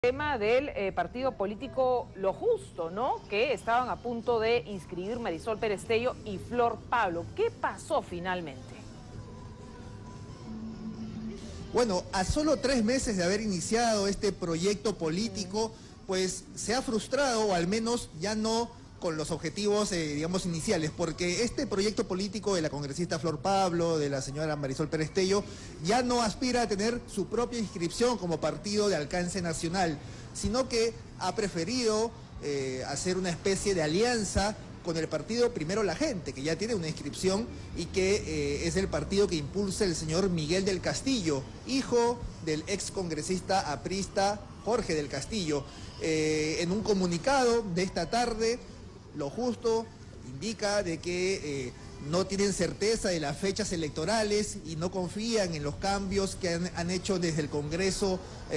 Tema del partido político Lo Justo, ¿no? Que estaban a punto de inscribir Marisol Perestello y Flor Pablo. ¿Qué pasó finalmente? Bueno, a solo 3 meses de haber iniciado este proyecto político, pues se ha frustrado, o al menos ya no con los objetivos, digamos, iniciales, porque este proyecto político de la congresista Flor Pablo, de la señora Marisol Perestello, ya no aspira a tener su propia inscripción como partido de alcance nacional, sino que ha preferido hacer una especie de alianza con el partido Primero la Gente, que ya tiene una inscripción y que es el partido que impulsa el señor Miguel del Castillo, hijo del ex congresista aprista Jorge del Castillo. En un comunicado de esta tarde, Lo Justo indica de que no tienen certeza de las fechas electorales y no confían en los cambios que han hecho desde el Congreso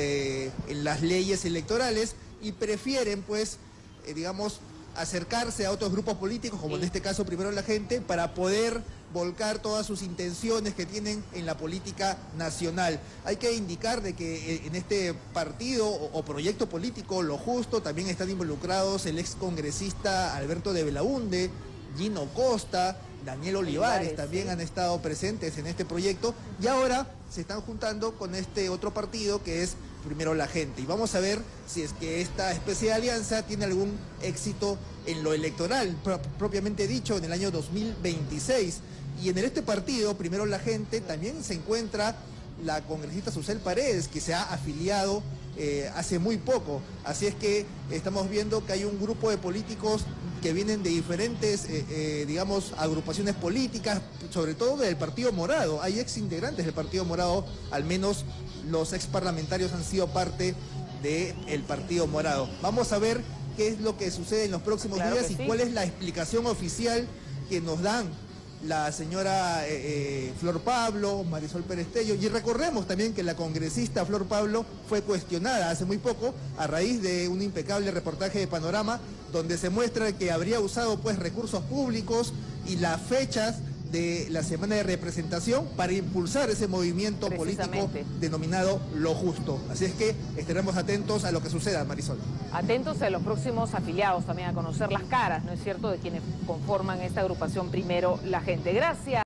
en las leyes electorales y prefieren, pues, digamos, acercarse a otros grupos políticos, como en este caso Primero la Gente, para poder volcar todas sus intenciones que tienen en la política nacional. Hay que indicar de que en este partido o proyecto político Lo Justo también están involucrados el ex congresista Alberto de Belaunde, Gino Costa, Daniel Olivares también han estado presentes en este proyecto y ahora se están juntando con este otro partido que es Primero la Gente. Y vamos a ver si es que esta especie de alianza tiene algún éxito en lo electoral, propiamente dicho, en el año 2026. Y en este partido, Primero la Gente, también se encuentra la congresista Susel Paredes, que se ha afiliado hace muy poco. Así es que estamos viendo que hay un grupo de políticos que vienen de diferentes, digamos, agrupaciones políticas, sobre todo del Partido Morado. Hay ex integrantes del Partido Morado, al menos los ex parlamentarios han sido parte del Partido Morado. Vamos a ver qué es lo que sucede en los próximos días y cuál es la explicación oficial que nos dan la señora Flor Pablo, Marisol Perestello, y recordemos también que la congresista Flor Pablo fue cuestionada hace muy poco a raíz de un impecable reportaje de Panorama donde se muestra que habría usado, pues, recursos públicos y las fechas de la semana de representación para impulsar ese movimiento político denominado Lo Justo. Así es que estaremos atentos a lo que suceda, Marisol. Atentos a los próximos afiliados también a conocer las caras, ¿no es cierto?, de quienes conforman esta agrupación Primero la Gente. Gracias.